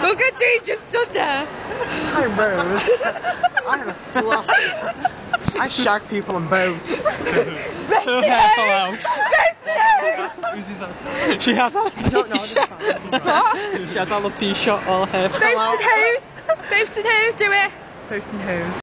Look at Dean just stood there. I'm Rose. I'm a slut. I shag people on boats. Her hair fell out. She has I don't know. What? She has alopecia, all her hair fell Boats out. and hose. Boats and hose, do it. Boats and hose.